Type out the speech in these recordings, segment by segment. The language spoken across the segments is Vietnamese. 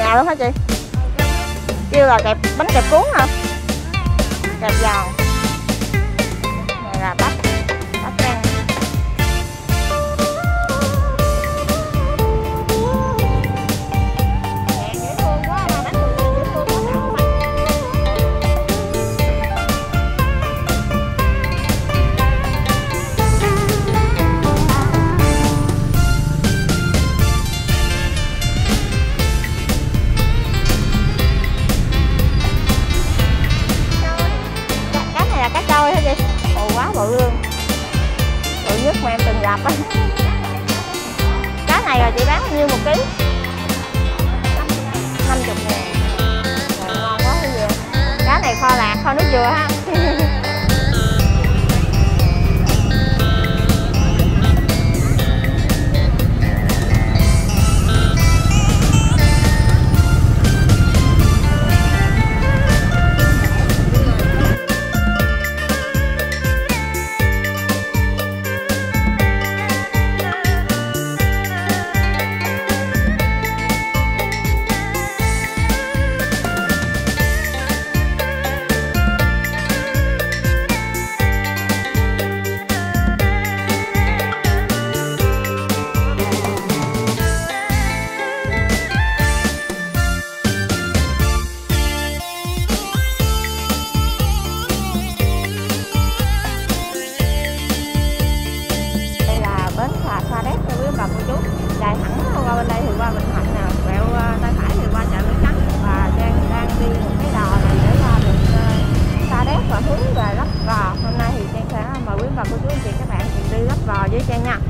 nhà luôn hả chị? Kêu là bánh kẹp cuốn hả? Kẹp giòn. Này là bắp rang. Cá trôi hả chị? Ồ, quá bự luôn, bự nhất mà em từng gặp á. Cá này là chị bán bao nhiêu 1 ký? 50.000. Rồi, ngon quá cái gì. Cá này kho lạc, kho nước dừa ha. Chạy thẳng qua bên đây thì qua Bình Thạnh nè, quẹo tay phải thì qua chợ Mỹ Trắng. Và Trang đang đi một cái đò này để qua được Sa Đéc và hướng về Lấp Vò. Hôm nay thì Trang sẽ mời quý bà cô chú anh chị các bạn cùng đi Lấp Vò với Trang nha.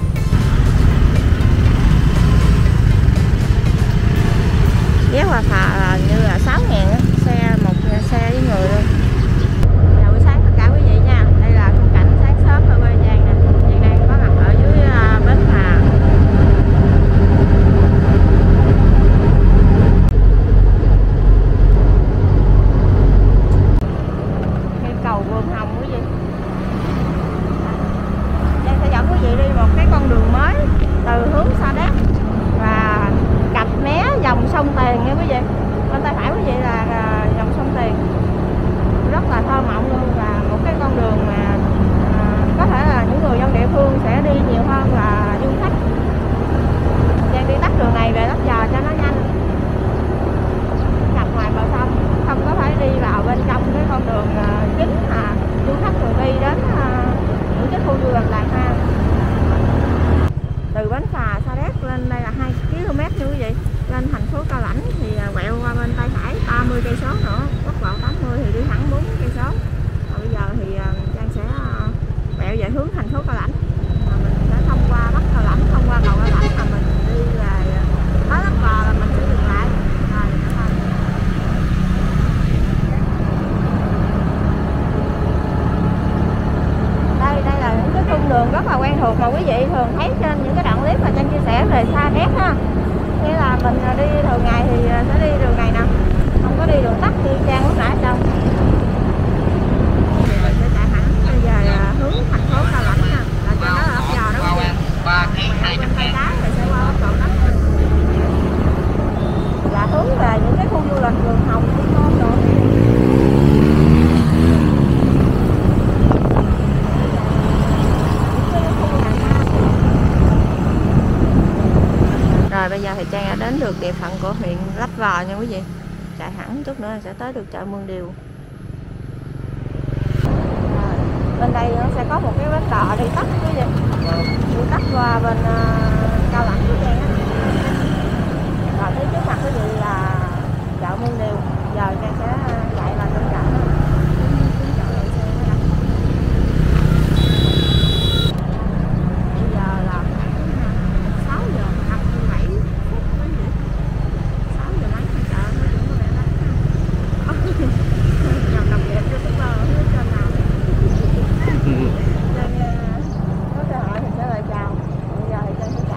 Vé qua phà là như là 6.000 á, một xe với người luôn. Chào buổi sáng tất cả quý vị nha. Đây là khung cảnh sáng sớm ở quê Trang nè. Trang đang có mặt ở dưới bến phà. Cầu Vườn Hồng quý vị. Trang sẽ dẫn quý vị đi một cái con đường mới từ hướng Sa Đéc và cặp mé dòng sông Tiền nha quý vị. Bên tay phải quý vị là dòng sông Tiền, rất là thơ mộng luôn, và một cái con đường mà có thể là những người dân địa phương sẽ đi nhiều hơn là du khách. Trang đi tắt đường này về Lấp Vò cho nó nhanh, cặp ngoài bờ sông, không có phải đi vào bên trong cái con đường chính mà du khách thường đi đến những cái khu du lịch Làng Hoa. Từ bến phà Sa Đéc lên đây là 2 km nha quý vị. Lên thành phố Cao Lãnh thì quẹo qua bên tay phải 30 cây số nữa, quốc lộ 80 thì đi thẳng 4 cây số. Và bây giờ thì Trang sẽ quẹo về hướng thành phố Cao Lãnh. Mình sẽ thông qua Bắc Cao Lãnh, thông qua cầu Cao Lãnh, mà mình đi về tới Lấp Vò là mình sẽ dừng lại. Đây là những cái cung đường rất là quen thuộc mà quý vị thường thấy trên những cái đoạn clip mà Trang chia sẻ về Sa Đéc ha. Nghĩa là mình đi thường ngày thì sẽ đi đường này nè, không có đi đường tắt như Trang lúc nãy đâu. Thì mình sẽ chạy thẳng về hướng thành phố Cao Lãnh nha, là cho nó Lấp Vò đó quý vị. Bên tay trái thì sẽ qua Cầu Đất, là hướng về những cái khu du lịch Vườn Hồng, Thiên Môn rồi. Rồi bây giờ thì Trang đã đến được địa phận của huyện Lấp Vò nha quý vị. Chạy thẳng chút nữa sẽ tới được chợ Mương Điều. Bên đây nó sẽ có một cái bến đò đi tắt quý vị, đi tắt qua bên Cao Lãnh của Trang á. Rồi phía trước mặt quý vị là chợ Mương Điều. Giờ Trang sẽ chạy vào trong chợ. Có cơ hội thì sẽ lại chào. Bây giờ thì Trang sẽ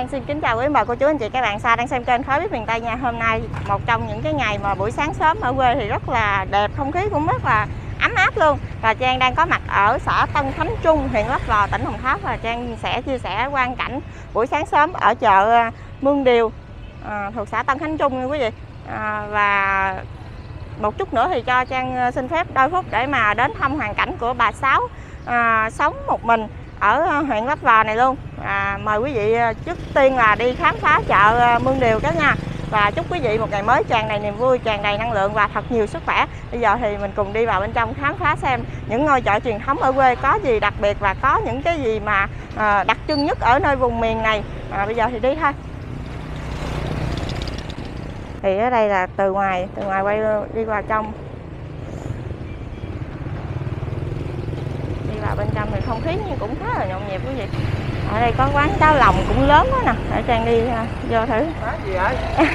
Trang xin kính chào quý bà cô chú anh chị các bạn xa đang xem kênh Khói Bếp Miền Tây nha. Hôm nay một trong những cái ngày mà buổi sáng sớm ở quê thì rất là đẹp, không khí cũng rất là ấm áp luôn. Và Trang đang có mặt ở xã Tân Khánh Trung, huyện Lấp Vò, tỉnh Đồng Tháp, và Trang sẽ chia sẻ quang cảnh buổi sáng sớm ở chợ Mương Điều thuộc xã Tân Khánh Trung nha quý vị. Và một chút nữa thì cho Trang xin phép đôi phút để mà đến thăm hoàn cảnh của bà Sáu sống một mình ở huyện Lấp Vò này luôn. Mời quý vị trước tiên là đi khám phá chợ Mương Điều các nha. Và chúc quý vị một ngày mới tràn đầy niềm vui, tràn đầy năng lượng và thật nhiều sức khỏe. Bây giờ thì mình cùng đi vào bên trong khám phá xem những ngôi chợ truyền thống ở quê có gì đặc biệt và có những cái gì mà đặc trưng nhất ở nơi vùng miền này. Bây giờ thì đi thôi. Thì ở đây là từ ngoài quay đi vào trong. Đi vào bên trong thì không khí cũng khá là nhộn nhịp quý vị. Ở đây có quán cháo lòng cũng lớn quá nè. Để Trang đi vô thử. Quán gì vậy?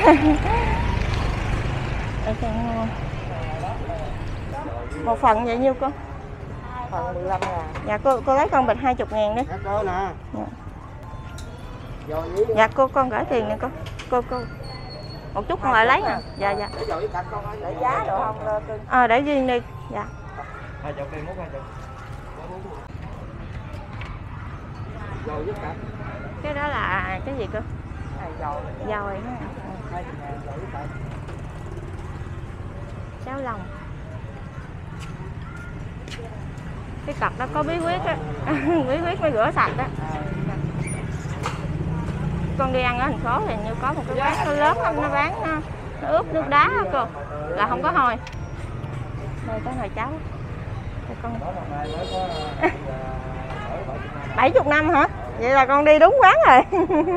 Để Trang một phần vậy nhiêu cô? Phần 15 ngàn. Dạ cô lấy con bịch 20.000 đi. Dạ cô nè. Dạ. Dạ con gửi tiền nè cô. Một chút con lại lấy nè. Dạ. Để dầu với cạnh con để giá được không? Để riêng đi. Dạ. 20 tiền mốt 20. Dầu với cạnh. Cái đó là cái gì cơ? Dầu. Dầu này ha. 20.000 dầu với cạnh. Cháo lòng. Cái cặp đó có bí quyết á. Bí quyết mới rửa sạch đó. Con đi ăn ở thành phố thì như có một cái quán nó lớn lắm, nó bán nó ướp nước đá đó cô, là không có hôi. Đây có nồi cháo. Đây con 70 năm hả? Vậy là con đi đúng quán rồi.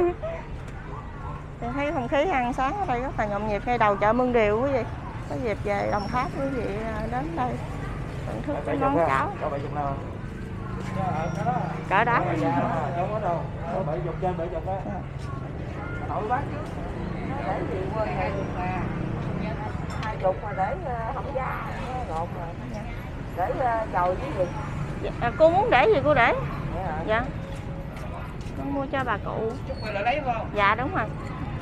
Tôi thấy không khí ăn sáng ở đây rất là nhộn nhịp ngay đầu chợ Mương Điều quý vị. Có dịp về Đồng Tháp quý vị đến đây thưởng thức cái món cháo. Cỡ đó. Không có đâu. 70 trên 70 đó. Nổi bán chứ. Để gì quên 20 mà. 20 mà để không giá ngọt mà. Để dầu với gì? Cô muốn để gì cô để. Dạ. Con mua cho bà cụ. Chút là lấy không? Dạ đúng rồi.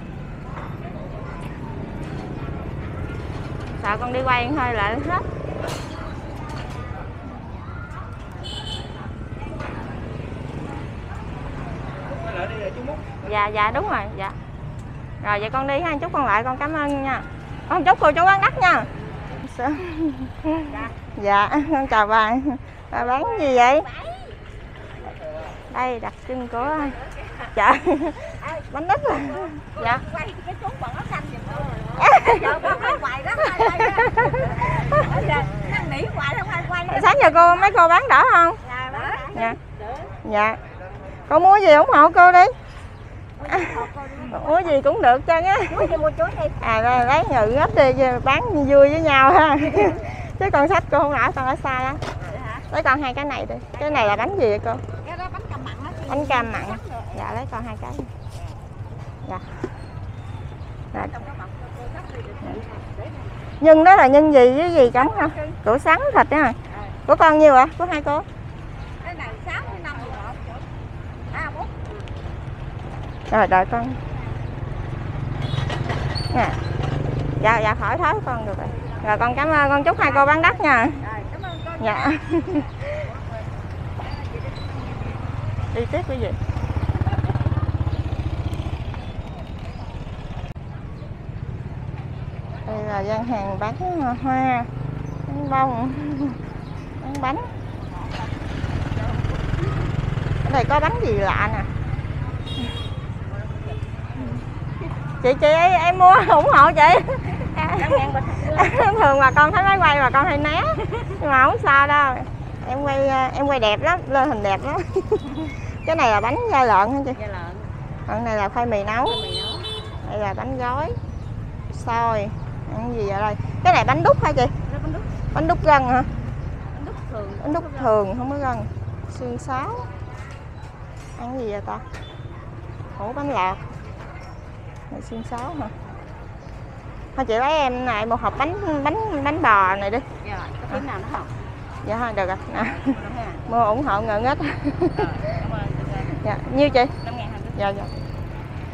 Sợ con đi quay thôi lại hết. Dạ đúng rồi. Dạ. Rồi vậy con đi ha, chúc con lại, con cảm ơn nha. Con chúc cô chú bán đắt nha. Dạ con chào bà. Bà bán gì vậy? Đây đặc trưng của chợ bánh ít rồi. Dạ. Quay cái chú bọn nó xanh giùm tôi. Quay đó. Năn nỉ hoài không ai quay. Sáng giờ mấy cô bán đỏ không? Dạ. Dạ. Con mua gì ủng hộ cô đi. Mua gì cũng được trơn á. Mua chuối đi. Lấy nhự hết đi bán vui với nhau ha. Chứ con sách cô không nổi, con ở xa đó. Lấy con 2 cái này đi. Cái này là bánh gì vậy cô? Cái đó bánh cam mặn á. Bánh cam mặn. Dạ lấy con 2 cái. Dạ. Dạ. Nhân đó là nhân gì với gì cắm không? Củ sắn thịt á. Của con nhiêu ạ? Của hai cô? Cái này 65 4. Rồi đợi con. Nè. Dạ khỏi thối con được rồi. Rồi con cảm ơn, con chúc hai cô bán đắt nha. Rồi, cảm ơn con. Dạ. Đi tiếp quý vị. Đây là gian hàng bán hoa, bán bông, bán bánh. Ở đây có bánh gì lạ nè. Chị ơi, em mua ủng hộ chị. Thường mà con thấy máy quay mà con hay né, nhưng mà không sao đâu. Em quay đẹp lắm, lên hình đẹp lắm. Cái này là bánh da lợn hả chị? Da lợn. Còn này là khoai mì nấu. Đây là bánh gói, xôi. Ăn gì ở đây? Cái này bánh đúc hả chị? Bánh đúc. Bánh đúc gân hả? Bánh đúc thường. Bánh đúc thường không có gân. Xương sáo. Ăn gì vậy ta? Ủa bánh lọt. Này xương sáo hả? Thôi chị lấy em này một hộp bánh bò này đi. Dạ, có phím nào nữa không? Dạ thôi được rồi. Mua ủng hộ ngợ nghếch. Cảm ơn. Dạ, nhiêu chị? 5.000. Dạ.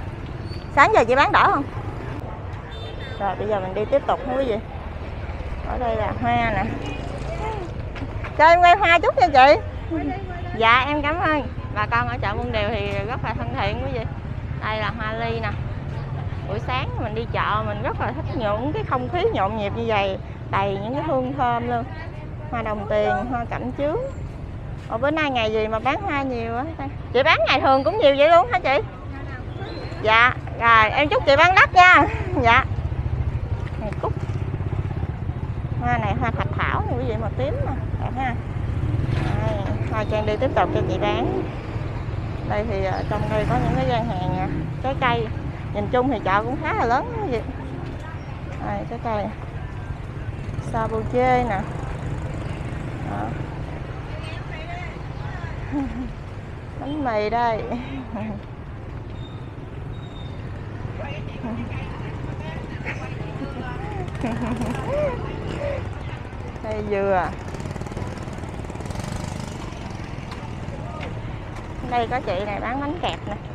Sáng giờ chị bán đỏ không? Rồi bây giờ mình đi tiếp tục nha quý vị. Ở đây là hoa nè. Cho em quay hoa chút nha chị. Dạ em cảm ơn. Bà con ở chợ Buôn Điều thì rất là thân thiện quý vị. Đây là hoa ly nè. Buổi sáng mình đi chợ mình rất là thích những cái không khí nhộn nhịp như vậy, đầy những cái hương thơm luôn. Hoa đồng tiền, hoa cẩm chướng. Ồ, bữa nay ngày gì mà bán hoa nhiều á? Chị bán ngày thường cũng nhiều vậy luôn hả chị? Dạ, rồi em chúc chị bán đắt nha. Dạ. Này cúc. Hoa này hoa thạch thảo này quý vị, màu tím nè, đẹp ha. Đây, hoa Trang đi tiếp tục cho chị bán. Đây thì trong đây có những cái gian hàng trái cây. Nhìn chung thì chợ cũng khá là lớn quý vị. Đây, trái cây. Sa bù chê nè. Đó. Bánh mì đây. Đây dừa. Đây có chị này bán bánh kẹp nè.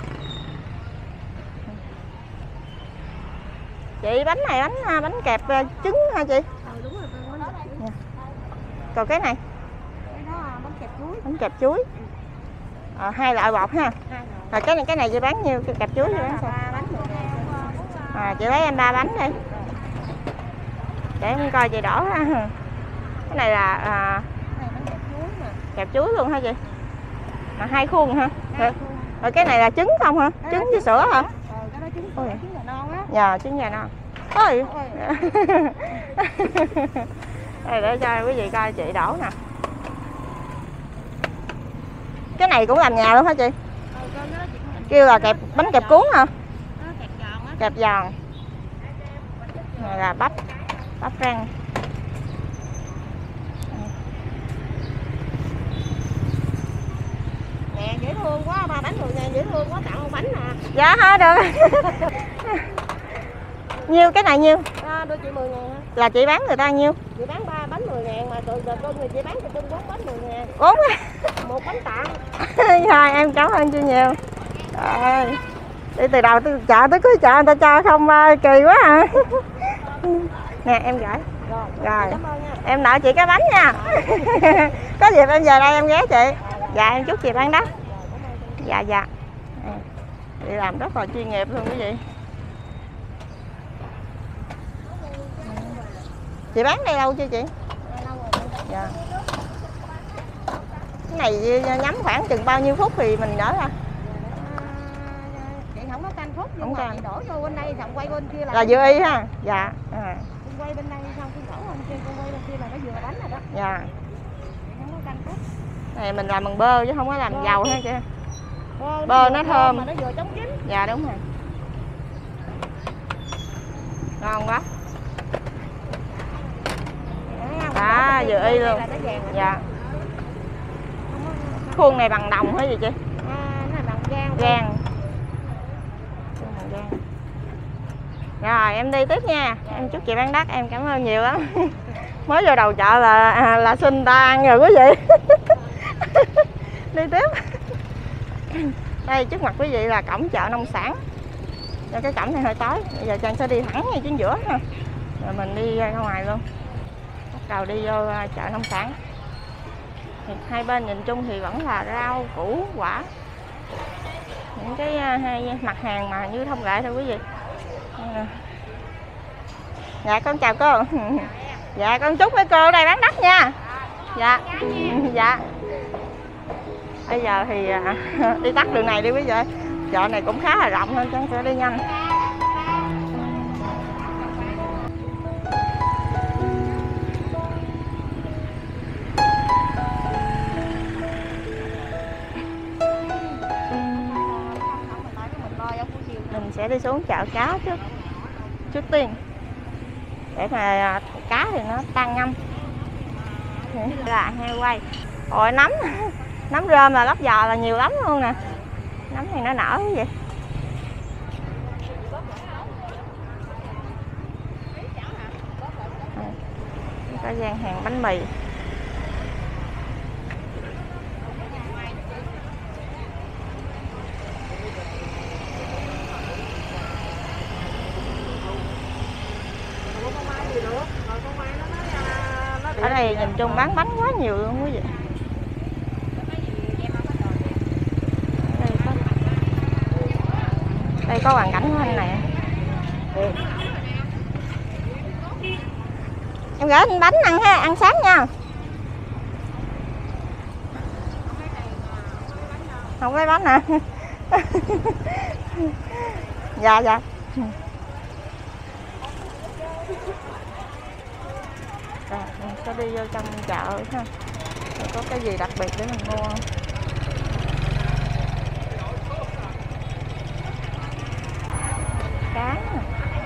Chị bánh này bánh kẹp trứng hả chị? Đúng rồi, bánh kẹp chuối. Còn cái này? Cái đó là bánh kẹp chuối. Bánh kẹp chuối. Hai loại bột ha. Rồi cái này chị bán nhiêu? Cái kẹp chuối chị bán sao? Chị lấy em 3 bánh đi. Để em coi chị đổ ha. Cái này là Bánh kẹp chuối mà. kẹp chuối luôn hả chị? Mà 2 khuôn hả? Rồi cái này là trứng không hả? Trứng với sữa hả? Cái đó trứng sữa, trứng gà non á. Dạ, trứng gà non. Ôi. Đây để cho quý vị coi chị đổ nè. Cái này cũng làm nhà luôn hả chị? Kêu là bánh kẹp cuốn hả? Kẹp giòn. Này là bắp rang. Nè, dễ thương quá, 3 bánh 10.000 dễ thương quá, tặng 1 bánh nè. Dạ hả, được. Nhiêu cái này nhiêu? Đưa chị 10.000 hả? Là chị bán người ta nhiêu? Chị bán 3 bánh 10.000 mà từ người chị bán cho tôi 4 bánh 10.000. 4 1 bánh tặng. Rồi em cảm ơn chị nhiều. Rồi. Đi từ đầu tới chợ tới cuối chợ người ta cho không, kỳ quá à. Nè em gửi. Rồi. Cảm ơn nha. Em nợ chị cái bánh nha. Có dịp em về đây em ghé chị. Dạ em chúc chị bán đắt. Dạ dạ. Chị làm rất là chuyên nghiệp luôn quý vị. Chị bán đây lâu chưa chị? Dạ. Cái này nhắm khoảng chừng bao nhiêu phút thì mình đỡ ra? Chị không có canh phút nhưng Không mà canh. chị đổ vô bên đây xong quay bên kia Là dừa y ha. Dạ. Con quay bên đây xong con đổ bên kia, con quay bên kia là nó vừa bánh rồi đó. Dạ. Chị không có canh phút. Này mình làm bằng bơ chứ không có làm dầu ha chị. Bơ vừa nó thơm. mà nó vừa chống chín. Dạ đúng rồi. Ngon quá. Đó, dừa y luôn. Dạ. Khuôn này bằng đồng hả gì chị? Nó là bằng gan. Gan. Rồi em đi tiếp nha. Em chúc chị bán đắt, em cảm ơn nhiều lắm. Mới vô đầu chợ là xin ta ăn rồi quý vị. Đi tiếp. Đây trước mặt quý vị là cổng chợ nông sản. Cho cái cổng này hơi tối. Bây giờ Trang sẽ đi thẳng ngay chính giữa ha. Rồi mình đi ra ngoài luôn. Bắt đầu đi vô chợ nông sản. Thì hai bên nhìn chung thì vẫn là rau, củ, quả. Những cái mặt hàng mà như thông lệ thôi quý vị. Dạ con chào cô. Dạ con chúc với cô đây bán đắt nha. Dạ. Dạ. Bây giờ thì đi tắt đường này đi quý vị. Chợ này cũng khá là rộng hơn, Trang sẽ đi nhanh. Mình sẽ đi xuống chợ cá trước tiên để mà cá thì nó tan ngâm. Là heo quay. Ôi nấm nấm rơm là lóc giò là nhiều lắm luôn nè. Nấm này nó nở cái gì. Có gian hàng bánh mì. Ở đây nhìn chung bán bánh quá nhiều luôn quý vị. Đây có hoàn cảnh của anh này. Em gửi anh bánh ăn ha, ăn sáng nha. Không lấy bánh hả? Dạ dạ. Rồi, mình sẽ đi vô trong chợ ha. Có cái gì đặc biệt để mình mua không? Cá nè.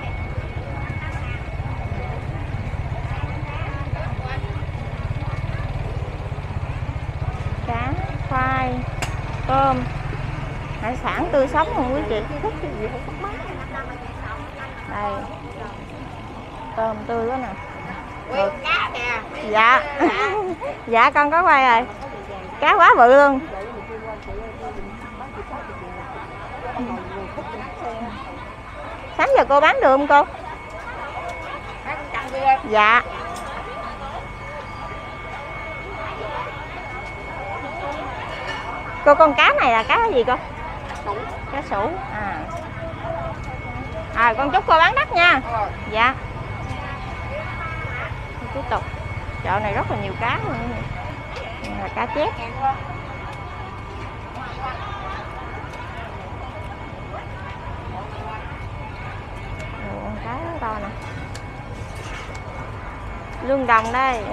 Cá, khoai, tôm, hải sản tươi sống không quý chị? Thích cái gì không có bán. Đây, tôm tươi quá nè. Được. Cá nè. Dạ. Dạ con có quay rồi. Cá quá bự luôn. Sáng giờ cô bán được không cô? Dạ. Cô con cá này là cá gì cô? Cá sủ. Con chúc cô bán đắt nha. Dạ. Tiếp tục. Chợ này rất là nhiều cá luôn. Là cá chép. Cá to nè. Lương Đồng đây.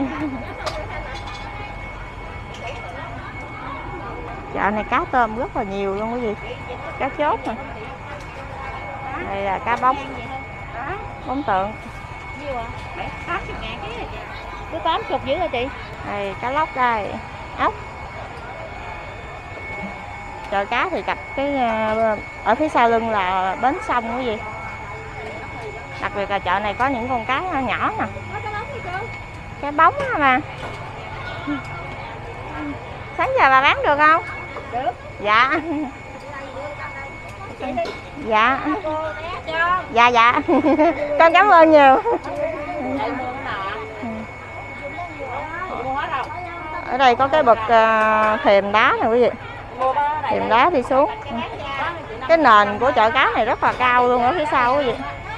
Chợ này cá tôm rất là nhiều luôn quý vị. Cá chốt nè. Đây là cá bóng. Bóng tượng. Cứ 80 dữ hả chị? Đây cá lóc đây. Ốc. Chợ cá thì cặp cái ở phía sau lưng là bến sông quý vị. Đặc biệt là chợ này có những con cá nhỏ nè. Cá bóng á mà. Sáng giờ bà bán được không? Được. Dạ. Dạ. Dạ dạ. Con cảm ơn nhiều. Ở đây có cái bậc thềm đá nè quý vị. Thềm đá đi xuống. Cái nền của chợ cá này rất là cao luôn ở phía sau quý vị.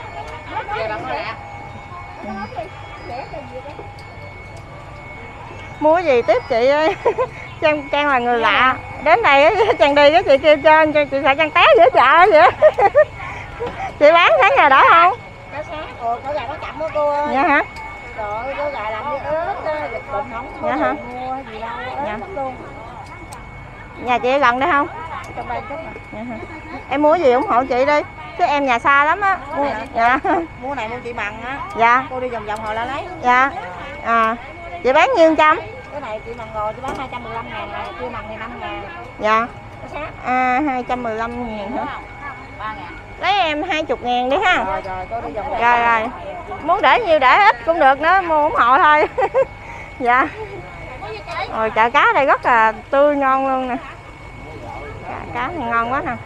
Mua gì tiếp chị ơi. Trang là người lạ. Đến đây Trang đi cái chị kêu trên, chị sợ Trang té giữa chợ vậy. Chị bán sáng giờ đỡ không? Có gà có chậm đó cô ơi. Dạ hả? Trời, có gà làm như ớt, dịch bệnh không có dạ hả? Mua gì đâu, ớt luôn. Nhà chị gần đây không? Trong đây chút nè. Dạ hả? Em mua gì ủng hộ chị đi. Chứ em nhà xa lắm á. Dạ. Mua này mua chị Mằng á. Dạ. Cô đi vòng vòng hồi là lấy. Dạ. Chị bán nhiêu trăm? Cái này chị Mằng ngồi chị bán 215 ngàn này, chị Mằng thì 5 ngàn. Dạ. Cái sát. 215 ngàn hả? 3 ngàn. Lấy em 20 ngàn đi ha. Rồi cô đi vòng vòng. Rồi. Muốn để nhiêu để ít cũng được nữa, mua ủng hộ thôi. Dạ. Rồi chợ cá đây rất là tươi ngon luôn nè. Cá này ngon quá nè.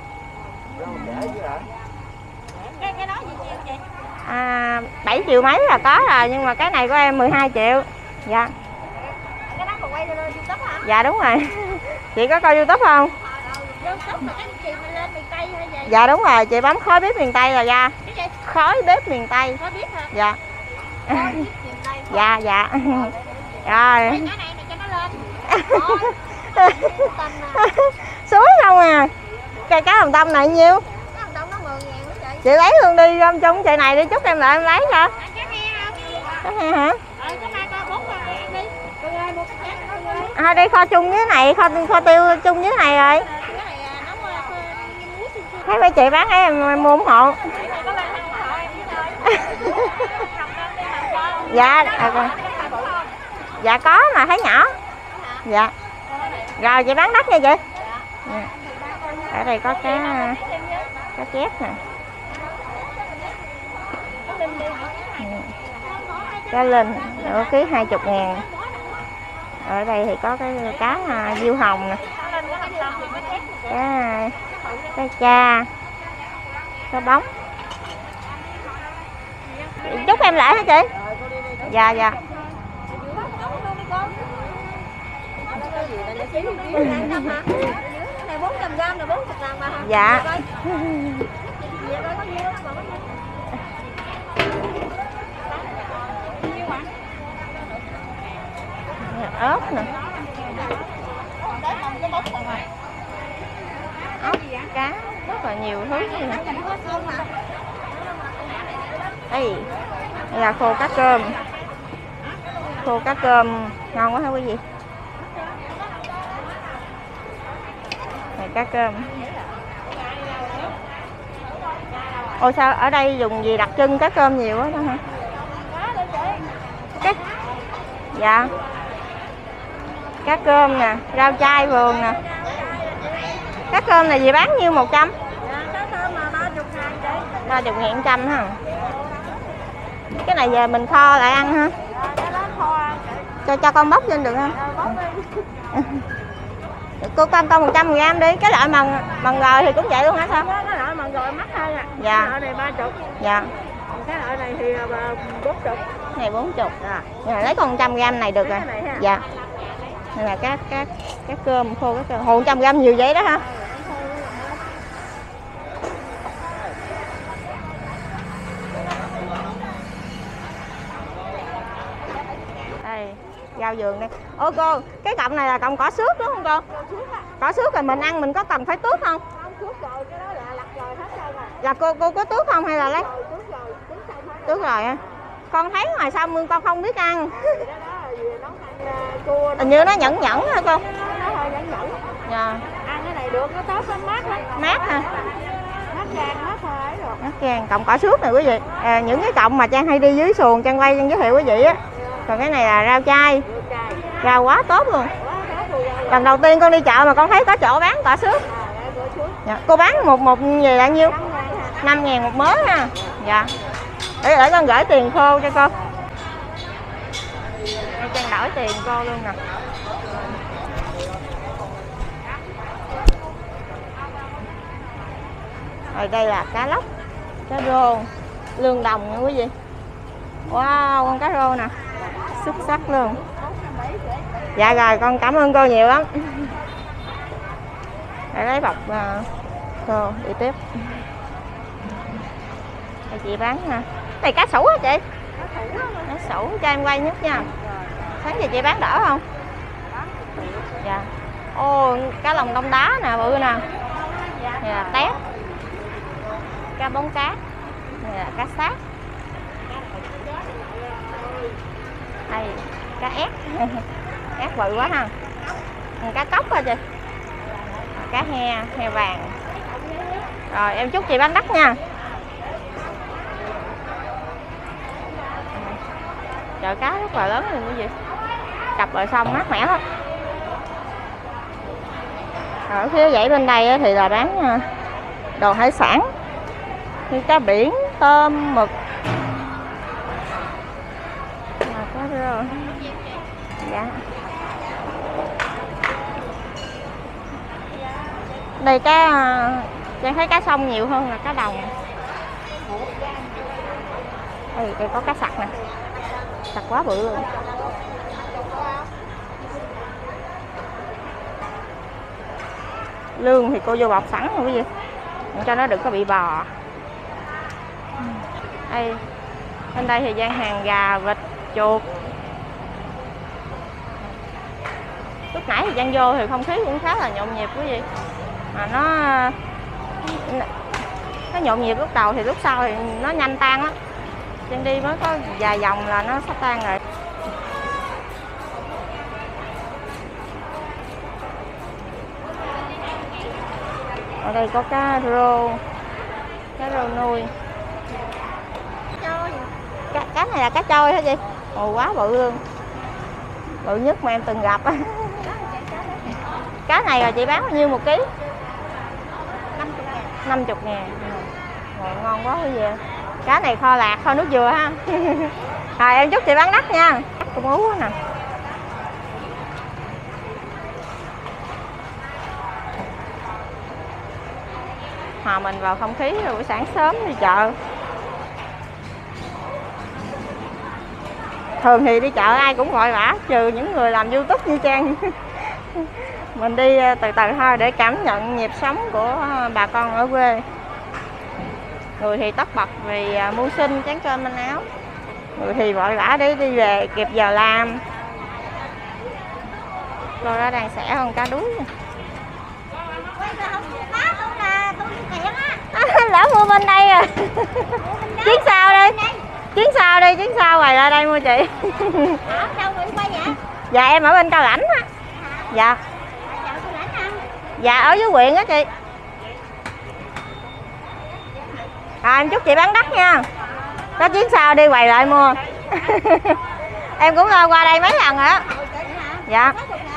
Cái đó gì nhiêu chị? 7 triệu mấy là có rồi, nhưng mà cái này của em 12 triệu. Dạ. Cái đó còn quay lên YouTube hả? Dạ đúng rồi. Chị có coi YouTube không? YouTube là cái chị mà lên miền Tây hay vậy? Dạ đúng rồi, chị bấm khói bếp miền Tây là ra. Cái gì? Khói bếp miền Tây. Có biết hả? Dạ. Khói bếp miền Tây. Dạ dạ. Rồi. Cái này cho nó lên. Suối không à. Cây cá hồng tâm này nhiêu? Cái hồng đông nó 10 ngàn đó chị. Chị lấy luôn đi trong chợ này đi, chút em lại em lấy cho. Cái he không? Cái he hả? Cái hai con 4 ngàn đi. Cô ơi mua cái khác cô ơi. Đi kho chung với này, kho tiêu chung với này rồi. Cái này nấu muối xương xương. Thấy mấy chị bán ấy em mua ủng hộ. Cái này có lên hàng họ em với thôi. Dạ. Dạ có mà thấy nhỏ. Dạ. Rồi chị bán đắt nha chị. Dạ. Ở đây có cá chép nè. Cá linh nửa ký 20 ngàn. Ở đây thì có cái cá diêu hồng nè. Cá cha. Cá bóng. Chúc em lại hả chị? Dạ dạ. chỉ 1.200 hả? Này 400g là 40.000 mà hả? Dạ. Vậy coi có nhiêu đó mà có nhiêu. Ớt nè, ốc, cá, rất là nhiều thứ nè. Đây là khô cá cơm. Khô cá cơm ngon quá hả quý vị? Này cá cơm. Ôi sao ở đây dùng gì đặc trưng cá cơm nhiều quá đó hả? Cái... Dạ. Cá cơm nè, rau chay vườn nè. Cá cơm này gì bán nhiêu 100? Dạ, cá cơm mà 30.000 chị. 30.000 100 ha. Cái này giờ mình kho lại ăn ha. Cái đó kho ăn chị. Cho con bóc lên được không? Cô con 100g đi. Cái loại mần gòi thì cũng vậy luôn hả sao? Cái loại mần gòi mắc hơn à. Dạ. Cái loại này 30. Dạ. Cái loại này thì 40. Này 40. Dạ. Lấy con 100g này được rồi. Dạ. Đây là cá cơm khô, cá cơm. Hồ 100g nhiều vậy đó ha. Đây, rau vườn đây. Ô cô, cái cọng này là cọng cỏ xước đúng không cô? Cỏ xước rồi mình ăn mình có cần phải tước không? Không tước rồi, cái đó là lặt rồi hết trơn rồi. Là cô có tước không hay là lấy? Tước rồi, xong hết. Tước rồi á. Con thấy ngoài sông con không biết ăn. Cái đó là gì nấu ăn cua. Hình như nó nhẫn nhẫn hả cô? Nó hơi nhẫn nhẫn. Dạ. Ăn cái này được, nó tốt lắm, mát lắm. Mát hả? Mát gan, mát hơi rồi. Mát gan, cọng cỏ xước này quý vị. Những cái cọng mà Trang hay đi dưới xuồng Trang quay Trang giới thiệu quý vị á. Còn cái này là rau chay. Rau quá tốt luôn. Lần đầu tiên con đi chợ mà con thấy có chỗ bán cỏ xước. Dạ. Cô bán một gì là nhiêu? 5.000 một mớ ha. Dạ. Để con gửi tiền khô cho cô. Để Trang đổi tiền cô luôn nè. Rồi đây là cá lóc, cá rô, lương đồng nha quý vị. Wow, con cá rô nè, xuất sắc luôn. Dạ rồi, con cảm ơn cô nhiều lắm. Để lấy bọc cô đi tiếp. Đây chị bán ha. Này cá sủ hả chị? Cá sủ cho em quay nhất nha. Sáng giờ chị bán đỡ không? Dạ. Ô, cá lồng đông đá nè, bự nè. Này là tép. Cá bóng cá. Này là cá sát. Đây, cá ép. Ép bự quá ha. Cá cóc hả chị? Cá he vàng. Rồi em chúc chị bán đắt nha. Chợ cá rất là lớn luôn quý vị. Cặp bờ sông mát mẻ lắm. Ở phía dãy bên đây thì là bán đồ hải sản như cá biển, tôm, mực. Cá rô. Dạ. Đây Trang thấy cá sông nhiều hơn là cá đồng. Đây có cá sặc nè. Sặc quá bự luôn. Lương thì cô vô bọc sẵn rồi quý vị, cho nó đừng có bị bò. Đây, bên đây thì gian hàng gà, vịt, chuột. Lúc nãy thì Giang vô thì không khí cũng khá là nhộn nhịp quý vị. Mà nó nhộn nhịp lúc đầu thì lúc sau thì nó nhanh tan lắm. Giang đi mới có vài vòng là nó sắp tan rồi. Ở đây có cá rô nuôi. Cá này là cá trôi hả chị? Ồ, quá bự luôn, bự nhất mà em từng gặp. Cá này là chị bán bao nhiêu một ký? 50.000. Rồi, ngon quá quý vị. Cá này kho lạc, kho nước dừa ha. Rồi em chúc chị bán đắt nha. Con ú nè. Hòa mình vào không khí rồi buổi sáng sớm đi chợ. Thường thì đi chợ ai cũng vội vã, trừ những người làm YouTube như Trang. Mình đi từ từ thôi để cảm nhận nhịp sống của bà con ở quê. Người thì tất bật vì mưu sinh chén cơm manh áo, người thì vội vã để đi về kịp giờ làm. Cô đó đang xẻ con cá đuối. Lỡ mua bên đây à. Chuyến sau đi, chuyến sau quay lại đây mua chị. Dạ em ở bên Cao Lãnh á. Dạ. Dạ ở dưới huyện á chị. Em chúc chị bán đắt nha. Có chuyến sau đi quay lại mua. Em cũng qua đây mấy lần rồi á. Dạ.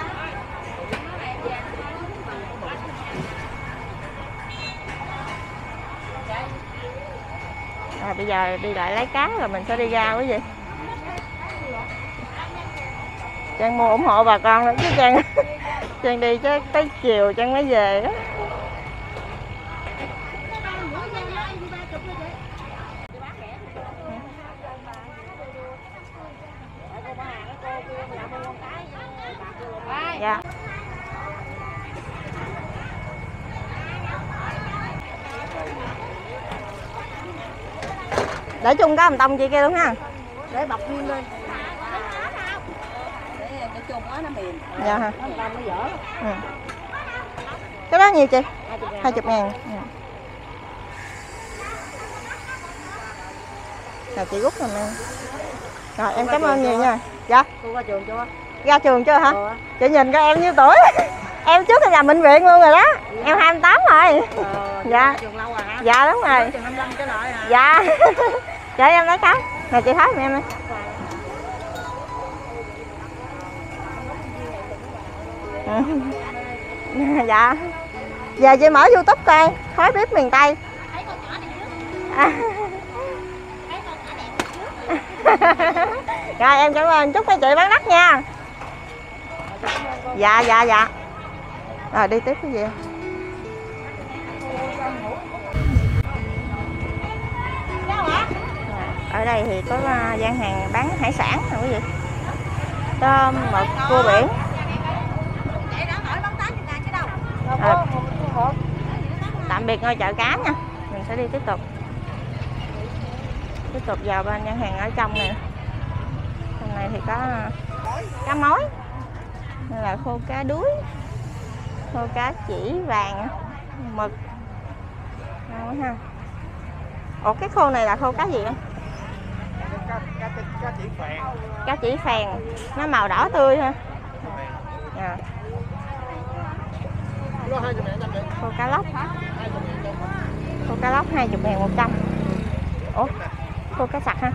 Bây giờ đi lại lấy cá rồi mình sẽ đi ra quý vị. Trang mua ủng hộ bà con đó chứ Trang. Trang đi chứ tới chiều Trang mới về đó. Dạ. Để chung cá hầm tông chị kia đúng ha. Để bọc viên lên. Để cái chung đó nó mềm. Dạ hả? Nó nó dở. Ừ. Cái đó nhiêu chị? 20.000. Ừ. Rồi chị rút rồi em. Rồi em cảm ơn nhiều nha. Dạ. Cô ra trường chưa? Ra trường chưa hả? Chị nhìn coi em nhiêu tuổi? Em trước là bệnh viện luôn rồi đó. Em 28 rồi. Dạ. Trường lâu rồi hả? Dạ đúng rồi. Trường 25 trở lại hả? Dạ. Để em lấy cái. Nè chị thấy em ơi. Dạ. Giờ chị mở YouTube coi Khói bếp miền Tây. Rồi em cảm ơn, chúc mấy chị bán đắt nha. Dạ dạ dạ. Rồi đi tiếp cái gì? Ở đây thì có gian hàng bán hải sản nè quý vị. Tôm, mực, cua biển. Tạm biệt ngôi chợ cá nha. Mình sẽ đi tiếp tục vào bên gian hàng ở trong này. Trong này thì có cá mối, đây là khô cá đuối, khô cá chỉ vàng, mực. Ngon quá ha. Ủa cái khô này là khô cá gì không? Cá chỉ phèn. Cá chỉ phèn, nó màu đỏ tươi ha. À. Khô cá lóc hả? Khô cá lóc 20.000 100. Ủa khô cá sặc ha.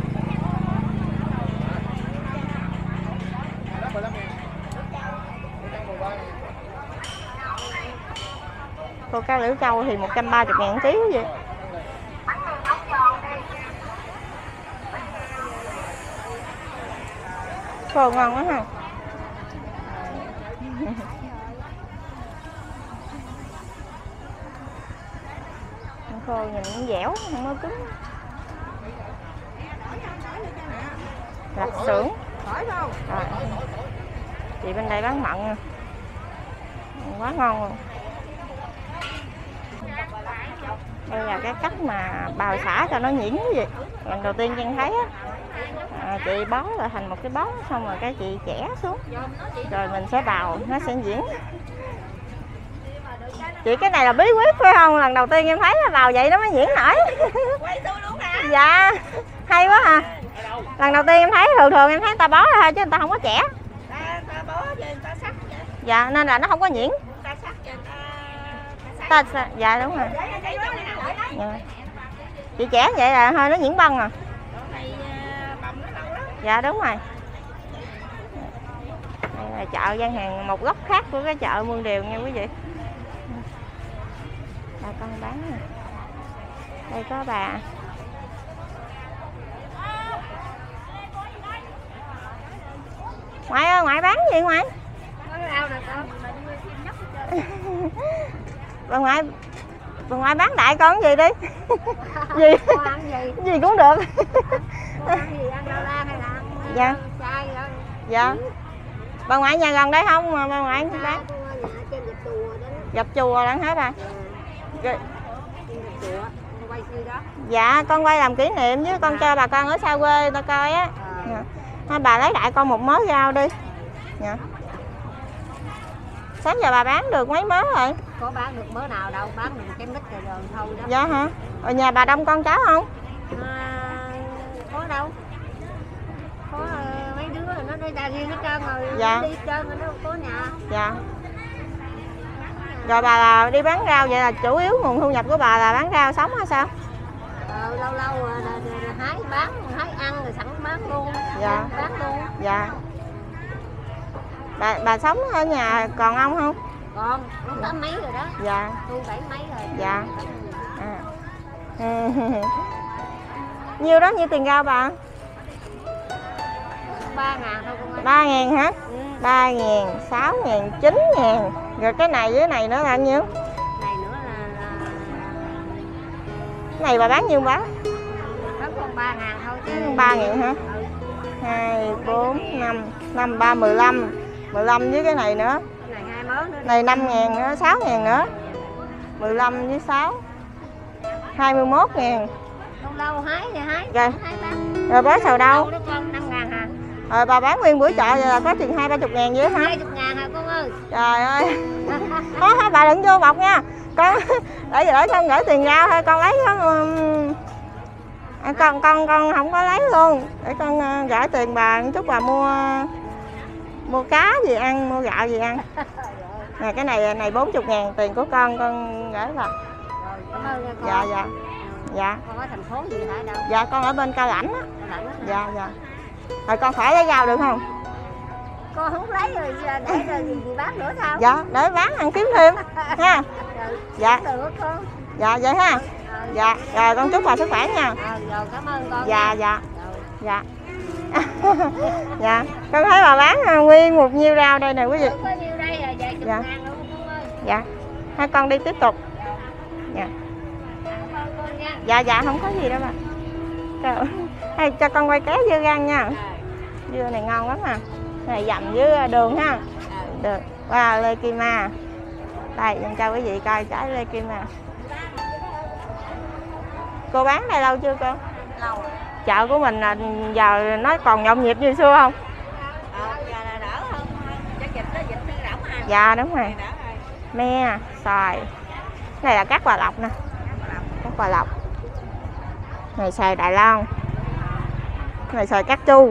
Khô cá liễu châu thì 130.000 ký vậy. Khô ngon quá ha. Khô nhìn nó dẻo, không có cứng. Lạp xưởng. Rồi. Chị bên đây bán mận quá ngon luôn. Đây là cái cách mà bào xả cho nó nhuyễn cái gì. Lần đầu tiên Trang thấy á, chị bó lại thành một cái bó, xong rồi cái chị chẻ xuống, rồi mình sẽ bào, nó sẽ nhuyễn. Chị cái này là bí quyết phải không? Lần đầu tiên em thấy là bào vậy nó mới nhuyễn nổi. Dạ hay quá à. Lần đầu tiên em thấy, thường em thấy người ta bó ra thôi chứ người ta không có chẻ. Ta bó cho người ta sắc vậy. Dạ nên là nó không có nhuyễn. Ta sắc cho người ta. Dạ đúng rồi. Dạ. Chị chẻ vậy là hơi nó nhuyễn bông à. Dạ đúng rồi. Đây là chợ gian hàng một góc khác của cái chợ Muôn Điều nha quý vị. Bà con bán nè. Đây có bà. Ngoại ơi, ngoại bán gì ngoại? Bà ngoại bán đại con gì đi. Gì? Gì cũng được. Ăn gì, ăn rau lan hay là ăn dạ. chay rồi. Dạ. Bà ngoại nhà gần đây không mà bà ngoại bán? gặp chùa lận hả bà? Rồi. chùa quay kia đó. Dạ con quay làm kỷ niệm với con cho bà con ở xa quê người ta coi á. Dạ. Thôi bà lấy đại con một mớ rau đi. Dạ. Sáng giờ bà bán được mấy mớ rồi? Có bán được mớ nào đâu, bán được cái mít rồi thôi đó. Dạ hả? Ở nhà bà đông con cháu không? Có đâu. Có mấy đứa nó đi ra riêng hết trơn rồi. Dạ. Đi hết trơn rồi nó có nhà. Dạ. Rồi bà là đi bán rau vậy là chủ yếu nguồn thu nhập của bà là bán rau sống hay sao? Lâu lâu hái bán, hái ăn rồi sẵn bán luôn. Dạ. Bán luôn. Dạ. Bà sống ở nhà còn ông không? Còn, cũng có mấy rồi đó. Dạ. Tôi 7 mấy rồi. Dạ. Nhiêu đó nhiêu tiền rau bà? 3.000 thôi con ơi. 3.000 hả? 3.000, 6.000, 9.000. Rồi cái này với này nữa là nhiêu? Này nữa là Cái này bà bán nhiêu bá? bán con 3.000 thôi chứ. 3.000 hả? 2, 4, 5, 5, 3, 15. 15 với cái này nữa. Cái này 2 mớ nữa. Này 5.000 nữa, 6.000 nữa. 15 với 6. 21.000. Lâu lâu hái thì hái. Rồi. Hái bán. Rồi bán sầu đâu? Đâu đó con 5.000 hả? Rồi bà bán nguyên buổi chợ vậy là có chừng 20-30.000 vậy hả? 20.000 hả con ơi? Trời ơi. Thôi bà đừng vô bọc nha. Con để con gửi tiền rau thôi, con lấy con không có lấy luôn. Để con gửi tiền bà chút bà mua cá gì ăn, mua gạo gì ăn. Nè cái này 40.000 tiền của con gửi bà. Rồi, cảm ơn nha con. Dạ dạ. Dạ. Con ở thành phố gì hả đâu? Dạ con ở bên Cao Lãnh á. Cao Lãnh á. Dạ dạ. Rồi con phải lấy rau được không? Con không lấy rồi để rồi gì bán nữa sao? Dạ, để bán ăn kiếm thêm ha. Rồi, Dạ. được con. Dạ vậy ha. Dạ, rồi con chúc bà sức khỏe nha. Rồi cảm ơn con. Dạ nha. dạ. Rồi. Dạ. Dạ, con thấy bà bán nguyên một nhiêu rau đây nè quý vị. Có nhiêu đây là vài chục Dạ. ngàn luôn con ơi. Dạ. Hai con đi tiếp tục. Dạ. Cảm ơn con nha. Dạ dạ không có gì đâu bà. Trời. Hay cho con quay ké dưa gan nha. Dưa này ngon lắm à. Này dầm với đường ha. Được. Wow, Lê Kim Ma. Đây, mình cho quý vị coi trái Lê Kim Ma. Cô bán đây lâu chưa con? Lâu. Chợ của mình là giờ nó còn nhộn nhịp như xưa không? Giờ là đỡ hơn thôi. Chắc dịch nó dịch nó đỡ mà. Dạ đúng rồi. Đỡ rồi. Me, xoài. Này là các quà lọc nè. Các quà lọc. Này xoài Đài Loan. Này xoài cát chu.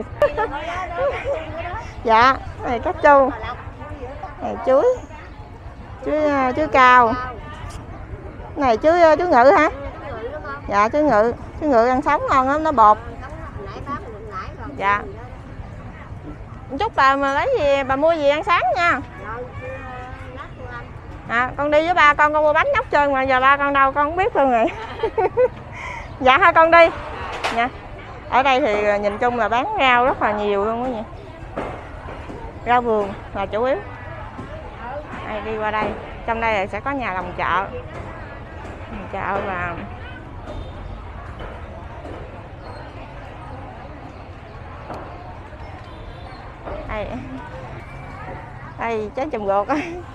Dạ, này cát chu. Này chuối. Chuối cao. Này chuối ngự hả? Dạ chuối ngự ăn sống ngon lắm, nó bột. Dạ. Chúc bà mà lấy gì bà mua gì ăn sáng nha. Con đi với ba con mua bánh nóc trơn mà giờ ba con đâu con không biết luôn rồi. Dạ thôi con đi nha. Ở đây thì nhìn chung là bán rau rất là nhiều luôn đó nha. Rau vườn là chủ yếu. Đây, đi qua đây, trong đây là sẽ có nhà lòng chợ. Chợ và đây trái chùm ruột.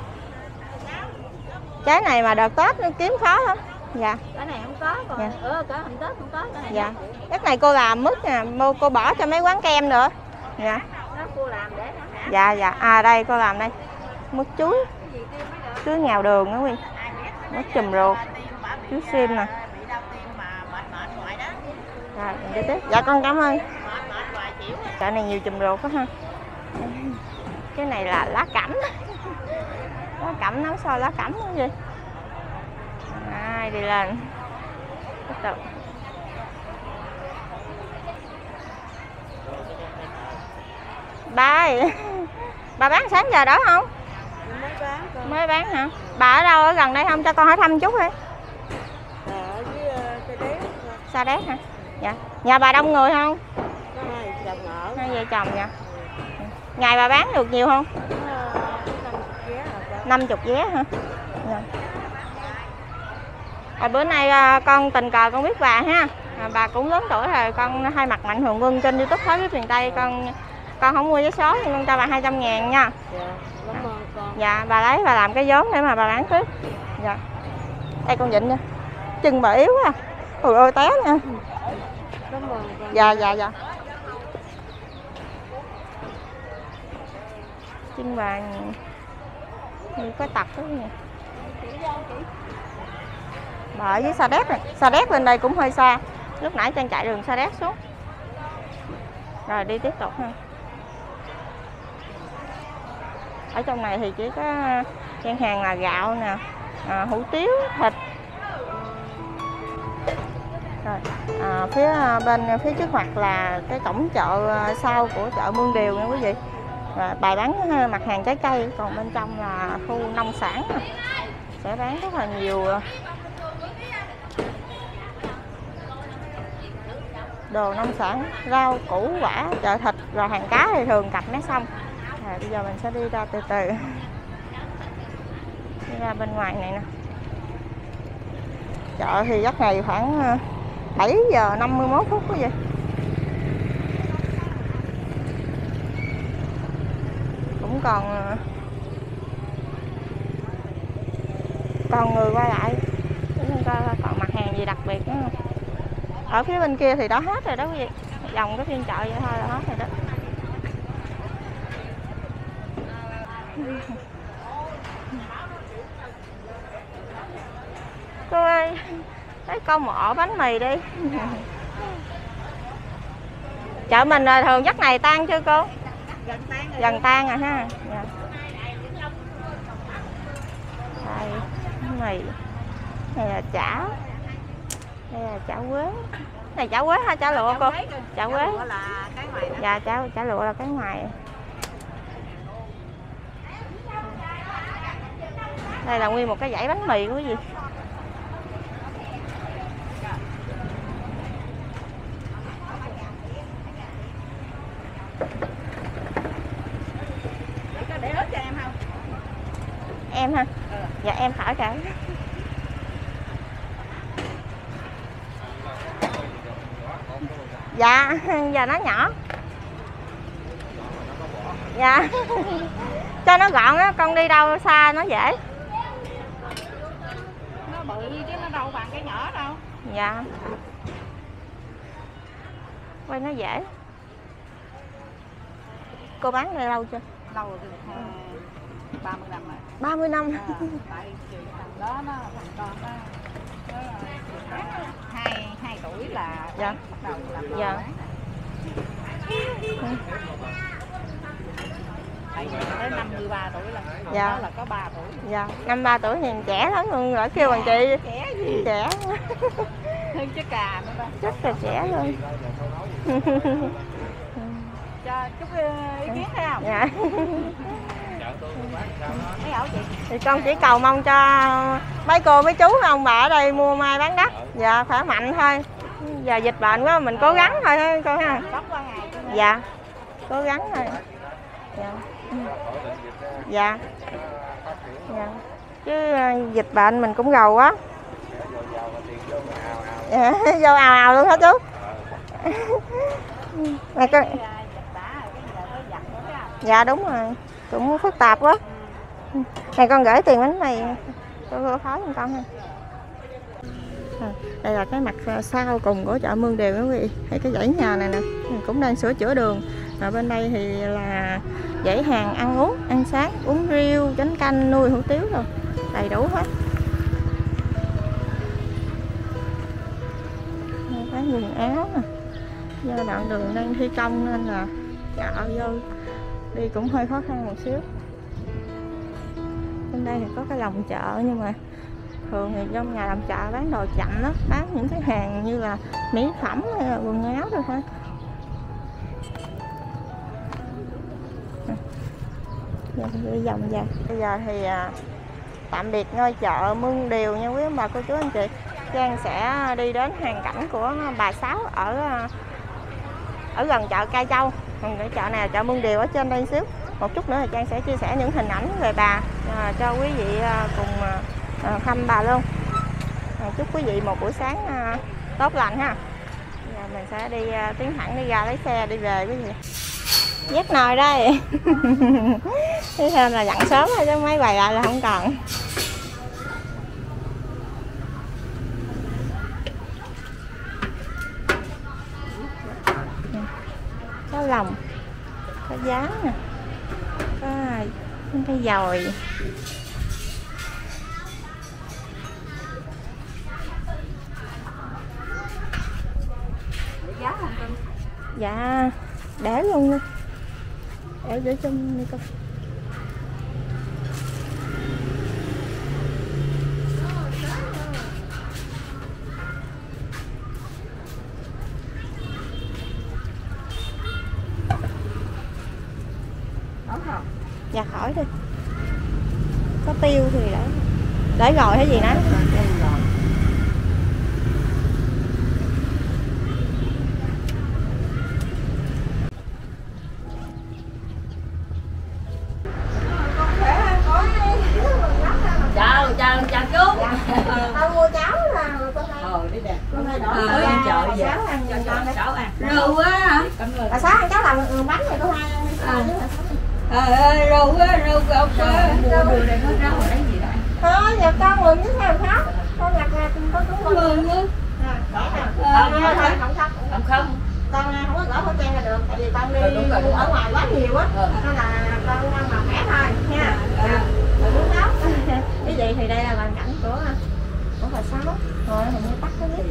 Trái này mà đợt Tết nó kiếm khó lắm. Dạ. Cái này không có còn. Dạ. Cái hôm Tết không có cái này. Dạ. Cái này cô làm mứt nè, cô bỏ cho mấy quán kem nữa. Dạ. Đó cô làm để nó hả? Dạ dạ. À đây cô làm đây. Mứt chuối. Chuối ngào đường đó Nguyên. Mứt chùm ruột. Chuối xiêm nè. Rồi, mình đi tiếp. Dạ con cảm ơn. Chợ này nhiều chùm ruột quá ha. Cái này là lá cẩm. Lá cẩm nấu xôi lá cẩm cái gì. Đi lên. Tiếp tục. Ba ơi. Bà bán sáng giờ đó không? Mới bán hả? Bà ở đâu, ở gần đây không, cho con hỏi thăm chút đi. Ở dưới Sa Đéc. Sa Đéc hả? Dạ. Nhà bà đông người không? Có hai chồng ở. Hai vợ chồng nha. Ngày bà bán được nhiều không? 50 vé hả? Dạ. Bữa nay con tình cờ con biết bà ha. Bà cũng lớn tuổi rồi, con thay mặt Mạnh Thường Quân trên YouTube Thế Giới Miền Tây, con không mua vé số nhưng con cho bà 200.000 nha. Dạ, cảm ơn con. Dạ, bà lấy bà làm cái vốn để mà bà bán tiếp. Dạ. Đây con vịnh nha. Chân bà yếu à. Ôi ôi té nha. Dạ dạ dạ. Chân bà như có tật đó nha. Bà ở dưới Sa Đéc này. Sa Đéc lên đây cũng hơi xa. Lúc nãy Trang chạy đường Sa Đéc xuống. Rồi đi tiếp tục ha. Ở trong này thì chỉ có gian hàng là gạo nè, hủ tiếu, thịt. Rồi, phía phía trước mặt là cái cổng chợ sau của chợ Mương Điều nha quý vị. Và bài bán mặt hàng trái cây, còn bên trong là khu nông sản sẽ bán rất là nhiều đồ nông sản, rau củ quả, chợ thịt, rồi hàng cá thì thường cặp mé sông. Rồi bây giờ mình sẽ đi ra từ từ, đi ra bên ngoài này nè. Chợ thì giấc này khoảng 7 giờ 51 phút quá vậy. Cũng còn người qua lại, chúng ta còn mặt hàng gì đặc biệt nữa không? Ở phía bên kia thì đã hết rồi đó quý vị, vòng cái phiên chợ vậy thôi là hết rồi đó. Cô ơi, lấy con một ổ bánh mì đi. Chợ mình thường giấc này tan chưa cô? Gần tan rồi ha. Dạ. Đây, bánh mì. Này là chả. Đây là chả quế. Này chả quế hay chả lụa cô? Chả quế. Dạ, chả lụa là cái ngoài. Đây là nguyên một cái dãy bánh mì của quý vị. Có để ớt cho em không? Em ha? Dạ em khỏi cả. Dạ, giờ nó nhỏ. Dạ. Cho nó gọn á, con đi đâu xa nó dễ. Nó bự chứ nó đâu bằng cái nhỏ đâu. Dạ. Quay nó dễ. Cô bán đây lâu chưa? Lâu rồi, 30 năm rồi. 30 năm. Tại thằng đó nó thằng con nó 2 tuổi là dạ. bắt đầu làm dạ. Tại vì tới 53 tuổi là dạ. Đó là có 3 tuổi. Dạ, 53 tuổi thì trẻ lắm luôn rồi, kêu bằng chị. Trẻ gì? Trẻ. Hơn chứ cà nữa đó. Rất là trẻ luôn. Cho chút ý kiến thấy không? Dạ. Thấy ổn chị? Thì con chỉ cầu mong cho mấy cô mấy chú ông bà ở đây mua mai bán đắt. Dạ, khỏe mạnh thôi. Giờ dịch bệnh quá mình cố gắng thôi cô ha. Dạ, cố gắng thôi. Dạ. Dạ. Dạ. Chứ dịch bệnh mình cũng gầu quá. Dạ, vô ào ào luôn hả chú? Này con... Dạ đúng rồi, cũng phức tạp quá. Này con gửi tiền bánh mì cô khó giùm con ha. Đây là cái mặt sau cùng của chợ Mương Điều quý vị. Hay cái dãy nhà này nè, cũng đang sửa chữa đường. Ở bên đây thì là dãy hàng ăn uống, ăn sáng, uống riêu, chánh canh, nuôi hủ tiếu rồi, đầy đủ hết. Cái quần áo nè. Do đoạn đường đang thi công nên là chợ vô đi cũng hơi khó khăn một xíu. Bên đây thì có cái lòng chợ, nhưng mà thường thì trong nhà làm chợ bán đồ chậm đó, bán những cái hàng như là mỹ phẩm hay là quần áo rồi thôi. Giờ thì đi vòng ra. Bây giờ thì tạm biệt ngôi chợ Mương Điều nha quý ông bà cô chú anh chị. Trang sẽ đi đến hoàn cảnh của bà Sáu ở gần chợ Cai Châu. Còn cái chợ này là chợ Mương Điều ở trên đây xíu. Một chút nữa thì Trang sẽ chia sẻ những hình ảnh về bà cho quý vị cùng thăm bà luôn. Chúc quý vị một buổi sáng tốt lành ha. Giờ mình sẽ đi tiến thẳng đi ra lấy xe đi về quý vị. Vét nồi đây. Thế thêm là dặn sớm thôi chứ mấy quầy lại là không cần. Có lòng, có giá nè, có cái dồi. Giá không cưng? Dạ để luôn đi, để trong đi con. Đó không? Dạ khỏi đi, có tiêu thì để rồi hay gì nè. Chào chú. Tao mua cháo là con Đi nè. ăn chợ về. Cháu ăn. Rượu á. Bà Sáu ăn cháo làm bánh này cô Hai ăn. Trời ơi, rượu á, rượu gọc á. Rượu này nó rau rồi lấy gì đó. Thôi, giờ con mừng với sao khác. Con nhặt ra con cũng mừng á. Không không. Con không có gỡ khẩu trang là được, tại vì con đi ở ngoài quá nhiều á, nên là con ăn mà khỏe thôi nha. Rồi đúng đó. Cái gì thì đây là hoàn cảnh của bà Sáu. Rồi hình như tắt cái mic.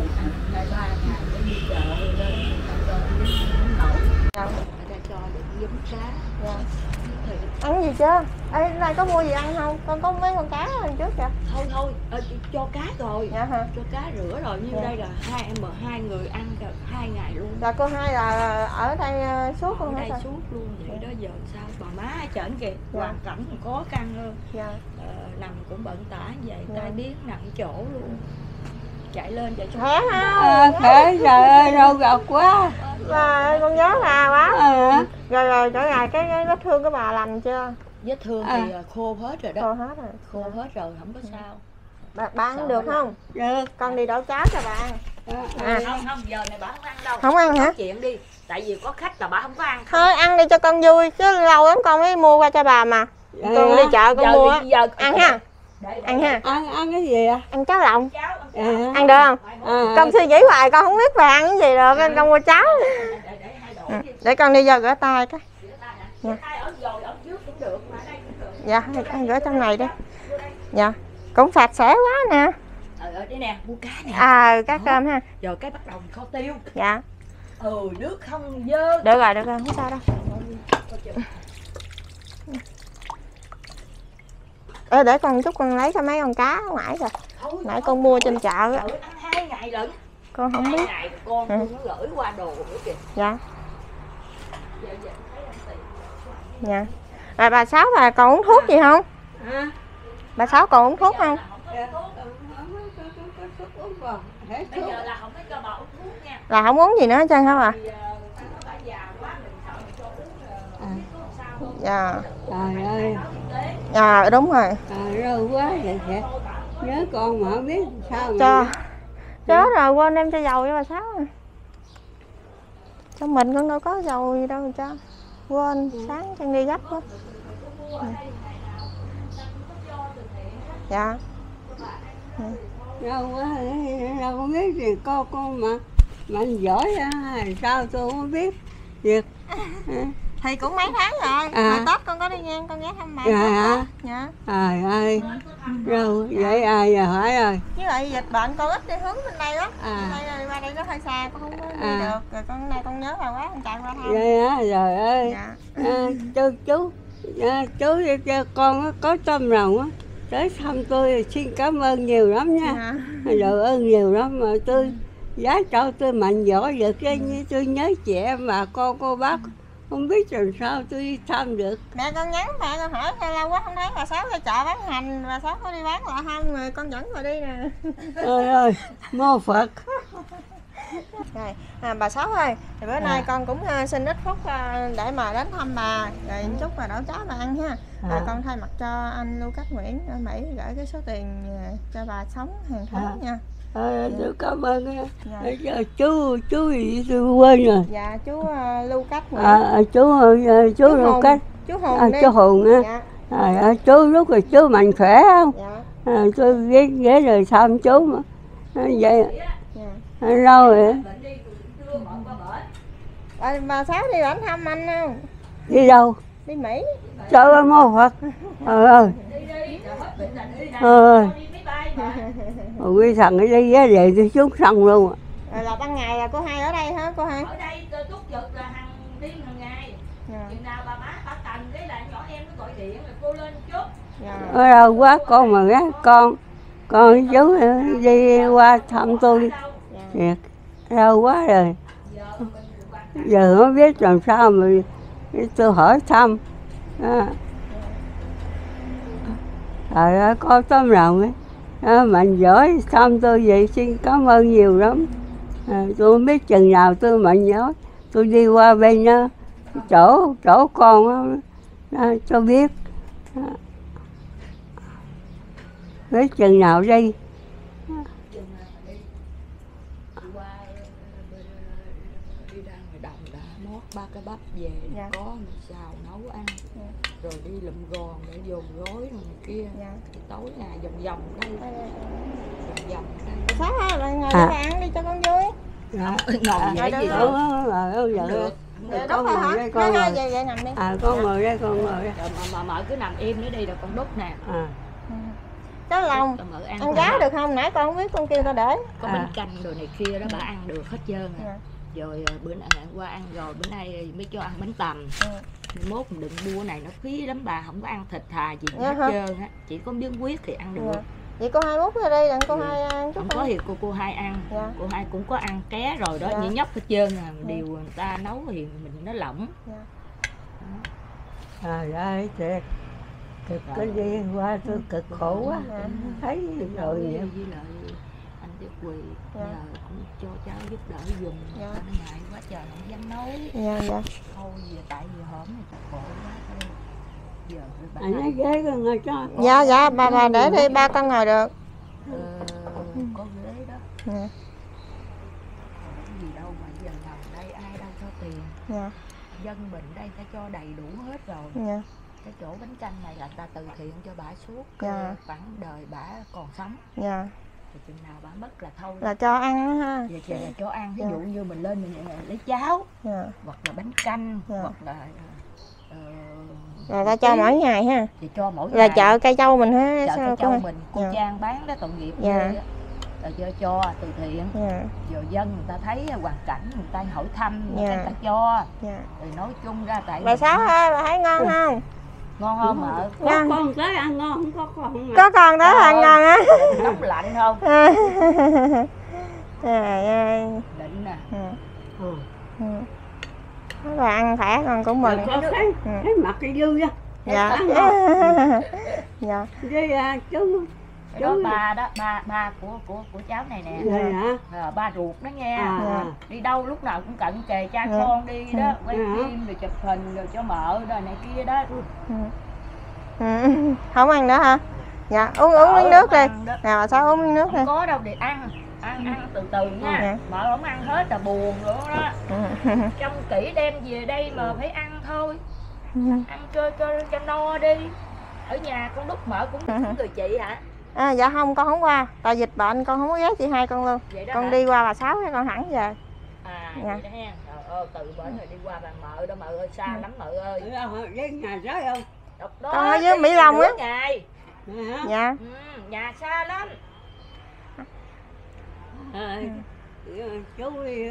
Ăn gì chưa? Ê, này có mua gì ăn không? Con có mấy con cá lần trước kìa. Thôi, cho cá rồi. Dạ hả? Cho cá rửa rồi, như đây là hai người ăn cả 2 ngày luôn. Dạ cô Hai là ở đây suốt luôn Ở hả? đây suốt luôn, vậy đó giờ sao? Bà má chởn kìa, hoàn cảnh còn khó khăn hơn. Dạ. Nằm cũng bận tả vậy, tai biến nặng chỗ luôn. Chạy lên chạy xuống. Khỏe không? Khỏe, trời ơi, rau gọc quá. Bà con nhớ bà quá. Rồi trở ngày cái vết thương của bà lành chưa? Vết thương thì khô hết rồi đó. Khô hết rồi. Khô hết rồi, không có sao. Bà ăn được không? Được. Con đi đổ cháo cho bà ăn. Không, giờ này bà không ăn đâu. Không ăn hả? Chuyện đi, tại vì có khách là bà không có ăn. Thôi ăn đi cho con vui, chứ lâu lắm con mới mua qua cho bà mà. Con đi chợ con mua ăn ha. Ăn ha. Ăn cái gì à? Ăn cháo lòng. À. Ăn được không? Con suy nghĩ hoài con không biết bà ăn cái gì được, nên con mua cháo. Để con đi vô rửa tay cái. Dạ, ăn rửa trong này đi. Dạ, cũng sạch sẽ quá nè. Đây nè, mua cá nè. Cá cơm ha. Giờ cái bắt đầu kho tiêu. Dạ. Nước không dơ. Được rồi, không sao đâu. Để con chút con lấy cho mấy con cá ngoài rồi. Nãy con mua trên chợ á. Ăn 2 ngày lận. Con không biết. 2 ngày con nó gửi qua đồ nữa kìa. Dạ. Dạ. Rồi bà Sáu bà còn uống thuốc gì không? Bà Sáu còn uống thuốc không? Bây giờ là không có cho bà uống thuốc nha. Là không uống gì nữa hết trơn hả bà? Dạ. Trời ơi. Dạ đúng rồi. Rau quá vậy kìa. Nhớ con mà không biết sao mà. Cho. Chết rồi quên đem cho dầu cho bà Sáu. Trong mình con đâu có dầu gì đâu cho. Quên sáng chân đi gấp quá. Dạ. Rau quá, đâu có biết gì con mà mạnh giỏi hay sao tôi không biết việc. Thì cũng mấy tháng rồi, hồi Tết con có đi ngang con ghé thăm bà. Dạ. Trời ơi, rau vậy ai giờ hỏi rồi. Với lại dịch bệnh con ít đi hướng bên đây lắm. Đây rồi qua đây nó hơi xa, con không có đi được. Rồi con này con nhớ bà quá, con chạy qua thăm. Vậy á, trời ơi. Dạ. Chú cho con có tâm lòng á. Tới thăm tôi xin cảm ơn nhiều lắm nha. Rồi ơn nhiều lắm mà tôi giá cho tôi mạnh giỏi được cái như tôi nhớ chị em bà con cô bác không biết làm sao tôi đi thăm được. Mẹ con nhắn mẹ con hỏi sao lâu quá không thấy bà Sáu ra chợ bán hành, bà Sáu có đi bán lại không rồi con dẫn bà đi nè. Ôi ơi, mô Phật. Rồi, bà Sáu ơi, thì bữa nay con cũng xin ít phút để mà đến thăm bà, rồi chúc bà đổ cháo bà ăn ha. Rồi con thay mặt cho anh Lucas Nguyễn ở Mỹ gửi cái số tiền cho bà sống hàng tháng nha. Tôi cảm ơn nha. Dạ. Chú gì tôi quên rồi. Dạ chú Lưu Cách. Chú Lưu Cách. Chú Hùng đi. Chú Hùng á. Dạ. Chú lúc rồi chú mạnh khỏe không? Dạ. Tôi ghé rồi thăm chú mà. Vậy Dạ. lâu rồi. Bà Sáu đi ảnh thăm anh không? Đi đâu? Đi Mỹ. Trời ơi mô Phật. Ơi. Quý thằng ở đây ghé về tôi xuống sông luôn. Là ban ngày là cô Hai ở đây hả cô Hai? Ở đây túc trực là hàng đêm hàng ngày. Chừng nào bà má bà cần cái là nhỏ em nó gọi điện rồi cô lên chút. Ở đâu quá con mà ghé con chú đi qua thăm tôi. Thiệt lâu quá rồi. Giờ không biết làm sao mà tôi hỏi thăm. Trời ơi có tấm lòng ấy. Mạnh giỏi thăm tôi vậy xin cảm ơn nhiều lắm. Tôi không biết chừng nào tôi mạnh giỏi tôi đi qua bên chỗ con cho biết. Biết chừng nào đi. Đi ra ngoài đồng đã mót 3 cái bắp về. Dạ. Có mình xào nấu ăn. Rồi đi lụm gòn để dồn gói rồi này kia. Thì tối ngày vòng đây. Vòng đây. Sáu ha, rồi ngồi cho ăn đi cho con vui. Ngồi vậy gì đâu. Đúng rồi hả? Con ngồi vậy nằm đi. Con ngồi đây, con ngồi đây. Mà mợ cứ nằm im nữa đi rồi con đút nè. Cháu Long, ăn giá được không? Nãy con không biết con kêu tao để. Có bánh canh đồ này kia đó bà ăn được hết trơn à. Rồi bữa nay qua ăn rồi bữa nay mới cho ăn bánh tằm. Mốt mình đừng mua này nó phí lắm bà, không có ăn thịt thà gì hết trơn á, chỉ có miếng huyết thì ăn được. Vậy cô Hai múc ra đây đặng cô Hai ăn chút. Không có thì cô Hai ăn. Cô Hai cũng có ăn ké rồi đó, như nhóc hết trơn à, điều người ta nấu thì mình nó lỏng. Trời ơi thiệt cực cái đi qua tôi cực khổ quá. Thấy rồi vậy. Với lại anh Đức Quỳ nhờ cũng cho cháu giúp đỡ giùm. Anh ngại quá trời không dám nấu. Thôi về tại vì hổm này thật khổ quá thôi. Giờ bà anh nói ghế con ngồi cho. Dạ bà để đi ba con ngồi được. Có ghế đó. Cái gì đâu mà giờ nằm đây ai đâu cho tiền. Dân mình đây ta cho đầy đủ hết rồi. Cái chỗ bánh canh này là ta từ thiện cho bà suốt khoảng đời bà còn sống. Thì chừng nào bà mất là thôi. Là cho ăn đó ha. Giờ là cho ăn, ví dụ như mình lên mình lấy cháo, hoặc là bánh canh, hoặc là rồi ta cho mỗi ngày ha. Thì cho mỗi là ngày. chợ Cây Châu mình ha. Chợ Cây Châu mình, cô Trang bán đó tội nghiệp ghê á. Rồi cho từ thiện. Rồi dân người ta thấy hoàn cảnh người ta hỏi thăm, người ta cho. Rồi nói chung ra tại bà Sáu ơi, bà thấy ngon không? Ngon không mợ? Có con tới ăn ngon, không có con. Có con tới ăn ngon á. Nóng lạnh không? Trời ơi. Định nè. Bà ăn khỏe con cũng mừng. Thấy mặt cái vui á. Dạ. Dạ. Với chú đó ba của cháu này nè. Ba ruột đó nha. Đi đâu lúc nào cũng cận kề cha con đi đó, quay phim rồi chụp hình rồi cho mợ rồi này kia đó. Không ăn nữa hả? Dạ, uống miếng nước đi. Nè bà Sáu uống miếng nước đi. Không có đâu để ăn từ từ nha. Mợ không ăn hết là buồn nữa đó. Trông kỹ đem về đây mà phải ăn thôi. Ăn cho no đi. Ở nhà con đút mợ cũng người chị hả? Dạ không, con không qua. Tại dịch bệnh con không có ghé chị hai con luôn. Con hả? Đi qua bà Sáu con hẳn về. Vậy đó ha. Từ bển rồi đi qua bà mợ đó mợ ơi, xa lắm mợ ơi. Đến nhà tới không? Con ở dưới Mỹ Long á. Ngày. Dạ. Nhà xa lắm. Chú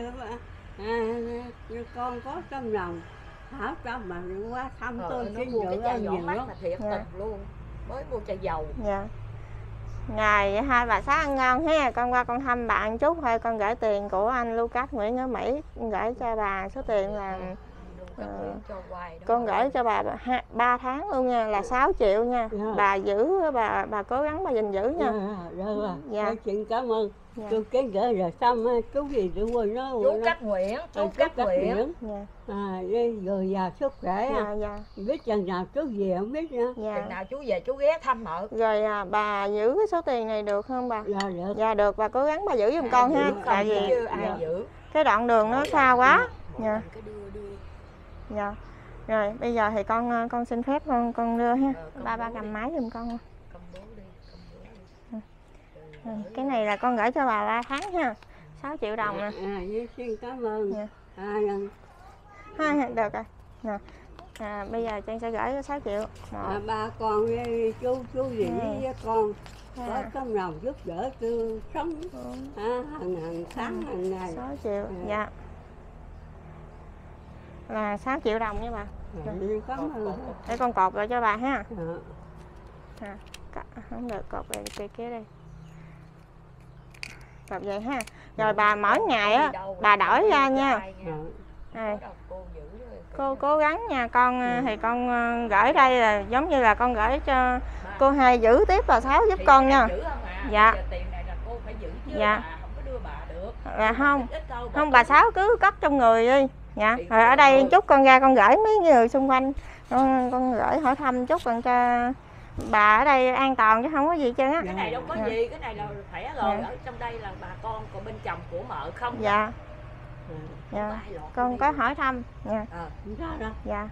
con có tâm lòng hảo tâm mà qua thăm tôi xin được nhiều lắm. Thiệt tình luôn. Mới mua chai dầu. Dạ. Ngày hai bà Sáu ăn ngon ha, con qua con thăm bà ăn chút thôi, con gửi tiền của anh Lucas Nguyễn ở Mỹ, con gửi cho bà số tiền là Con gửi cho bà 3 tháng luôn nha, là 6 triệu nha. Bà giữ, bà cố gắng bà gìn giữ nha. Dạ. Xin cảm ơn. Tôi kén gửi rồi xong chú gì tôi quên nó. Chú Cát Nguyễn, chú Cát Nguyễn. Rồi già sức khỏe. Biết chừng nào chú về không biết nữa. Chừng nào chú về chú ghé thăm mợ. Rồi bà giữ cái số tiền này được không bà? Dạ được. Dạ được, bà cố gắng bà giữ giùm con ha. Tại vì ai giữ. cái đoạn đường nó xa quá. Dạ. Dạ. Rồi bây giờ thì con xin phép con đưa ha. Ba cầm máy giùm con. Cái này là con gửi cho bà 3 tháng ha. 6 triệu đồng nè. Xin cảm ơn. Được rồi. Nè. Bây giờ Trang sẽ gửi 6 triệu. Ba con với chú gì với con có tấm lòng giúp đỡ tôi sống hàng tháng hàng ngày. 6 triệu. Dạ. Là 6 triệu đồng nha bà. Cảm ơn. Để con cột lại cho bà ha. Không được, cột lại kia đây. Cột vậy ha. Rồi bà mỗi ngày á bà đổi ra nha. Cô cố gắng nha con. Thì con gửi đây là giống như là con gửi cho cô Hai giữ tiếp bà Sáu giúp con nha. Dạ. Dạ. Là không bà Sáu cứ cất trong người đi. Dạ. Rồi ở đây chút con ra con gửi mấy người xung quanh. Con gửi hỏi thăm chút còn cho bà ở đây an toàn chứ không có gì trơn á. Cái này đâu có gì, cái này là khỏe rồi. Ở trong đây là bà con, còn bên chồng của mợ không. Dạ. Dạ. Con có hỏi thăm nha. Dạ.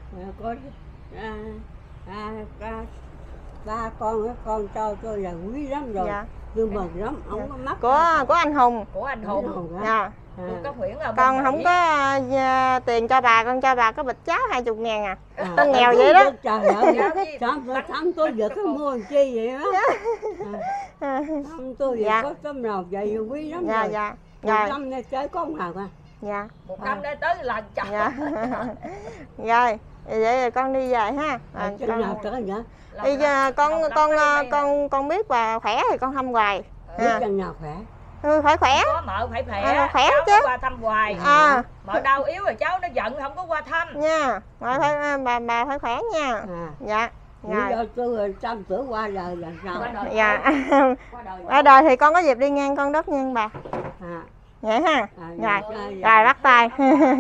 Ba con cho tôi là quý lắm rồi. Dạ. Tôi mừng lắm, không có mắc. Của anh Hùng. Của anh Hùng. Dạ. Là con không có tiền cho bà, con cho bà có bịch cháo 20.000 à. Con nghèo vậy đó. Trời ơi, thăm tôi giờ có mua làm chi vậy đó. Thăm tôi giờ có tấm lòng vậy quý lắm rồi. Dạ. Một năm nay tới có nào à. Dạ. Một năm nay tới lần trời. Dạ. Rồi, vậy rồi con đi về ha. Con nào tới nữa. Bây giờ con biết bà khỏe thì con thăm hoài. Biết chừng nào khỏe. Phải khỏe. Có mợ phải khỏe. Khỏe cháu chứ. Qua thăm hoài. Mợ đau yếu rồi cháu nó giận không có qua thăm. Nha. Bà phải khỏe nha. Dạ. Rồi tôi 100 tuổi qua đời là sao? Dạ. Qua đời thì con có dịp đi ngang con đất nha bà. Vậy ha. Rồi bắt tay.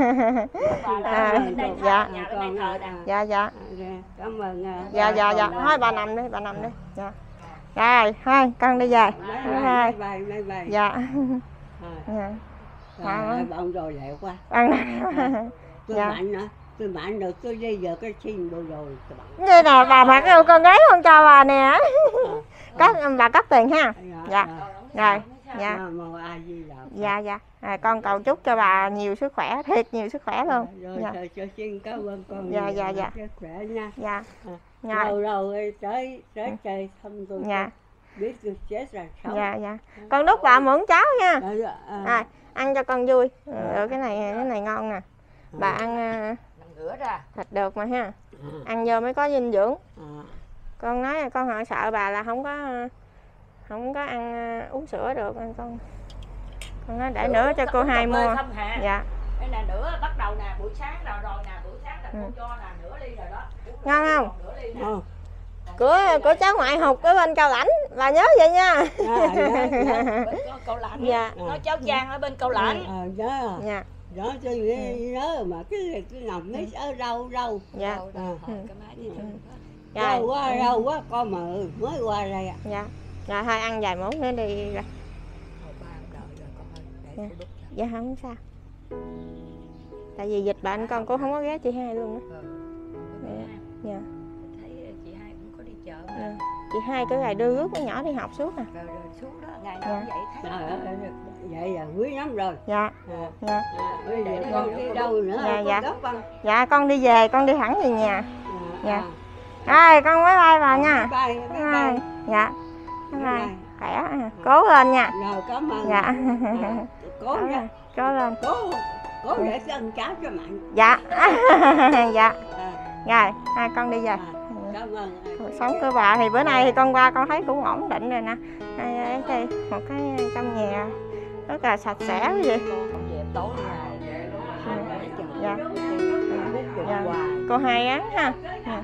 Dạ. Dạ. Cảm ơn. Dạ. Thôi bà nằm đi, Dạ. Rồi, thôi con đi về. Bye. Dạ. Bạn đồ lẹo quá. Tôi mạnh nữa. Tôi mạnh được tôi đi giờ cái xin đồ rồi. Đây nè bà mặc con gái con cho bà nè. Bà cất tiền ha. Dạ. Rồi. Dạ. Con cầu chúc cho bà nhiều sức khỏe, thiệt nhiều sức khỏe luôn. Rồi xin cảm ơn con. Dạ. Sức khỏe nha. Dạ. Lâu tới chơi thăm tôi. Dạ. Biết tôi chết là sao. Dạ. Con đút bà muỗng cháo nha. Ăn cho con vui. Cái này ngon nè. Bà ăn thịt được mà ha. Ăn vô mới có dinh dưỡng. Con nói là con sợ bà là không có ăn uống sữa được nên con nói để nữa cho cô Hai mua. Dạ. Đây nè nữa bắt đầu nè buổi sáng rồi nè buổi sáng là cô cho nè nửa ly rồi đó. Ngon không? Của cháu ngoại Hục ở bên Cao Lãnh, bà nhớ vậy nha. Cầu Lãnh. Dạ. Nói cháu Trang ở bên Cầu Lãnh. Dạ. Đó tôi nhớ mà cái nằm mấy ở đâu. Dạ. Lâu quá con mà mới qua đây. Dạ. Rồi thôi ăn vài món nữa đi rồi. Dạ không sao. Tại vì dịch bệnh con cũng không có ghé chị Hai luôn á. Dạ. Thấy chị Hai cũng có đi chợ. Chị Hai cứ ngày đưa rước con nhỏ đi học suốt nè. Rồi xuống đó ngày nào vậy thấy. Vậy là quý lắm rồi. Dạ. Bây giờ con đi đâu nữa? Dạ con đi về, con đi thẳng về nhà. Dạ. Rồi con bye bye bà nha. Bye. Dạ. Bye. Khỏe. Cố lên nha. Rồi cảm ơn. Dạ. Cố lên. Cố để ăn cháo cho mạnh. Dạ. Dạ. Rồi, hai con đi về. Cảm ơn. Cuộc sống của bà thì bữa nay thì con qua con thấy cũng ổn định rồi nè. Đây một cái trong nhà rất là sạch sẽ cái gì. Tối Dạ. cô Hai án ha. Ráng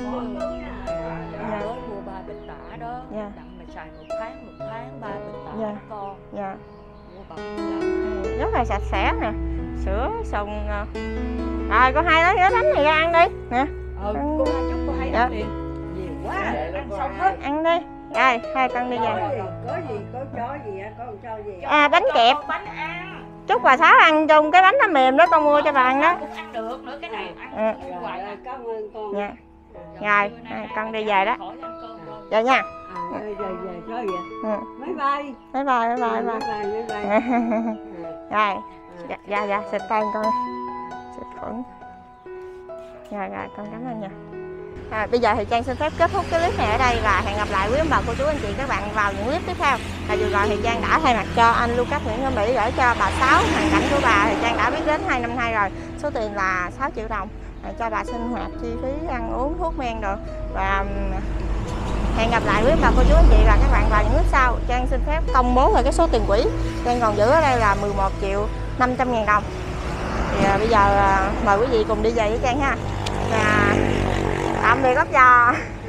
mới mua 3 bịch tả đó. Dạ. Đặng mà xài một tháng 3 bịch tả Dạ. con. Dạ. Mua bằng lắm. Rất là sạch sẽ nè, sữa sùng. Rồi cô Hai lấy cái bánh này ra ăn đi nè. Cô Hai chúc cô Hai Dạ. ăn liền. Nhiều quá, ăn xong hết. Ăn đi. Rồi, hai con đi về. Có gì, có chó gì á, có con chó gì. À, bánh kẹp. Bánh ăn. Chúc bà Sáu ăn chung cái bánh nó mềm đó con mua cho bà ăn đó. Cũng ăn được nữa, cái này ăn Ừ. hoài ăn. Cảm ơn con. Dạ. Rồi, con đi về đó. Khỏi ăn cơm rồi. Dạ nha. Về cho vậy. Ừ. Bye bye. Bye bye, bye bye, bye. Bye bye. Rồi, dạ, xịt tay con. Xịt khuẩn. Rồi, con cảm ơn nha. Bây giờ thì Trang xin phép kết thúc cái clip này ở đây và hẹn gặp lại quý ông bà cô chú anh chị các bạn vào những clip tiếp theo. Và vừa rồi thì Trang đã thay mặt cho anh Lucas Nguyễn Văn Mỹ gửi cho bà Sáu hoàn cảnh của bà thì Trang đã biết đến 2 năm nay rồi. Số tiền là 6 triệu đồng cho bà sinh hoạt, chi phí ăn uống, thuốc men rồi. Và hẹn gặp lại quý ông bà cô chú anh chị và các bạn vào những clip sau. Trang xin phép công bố về cái số tiền quỹ Trang còn giữ ở đây là 11.500.000 đồng. Thì bây giờ mời quý vị cùng đi về với Trang ha. Và tạm biệt góc giò.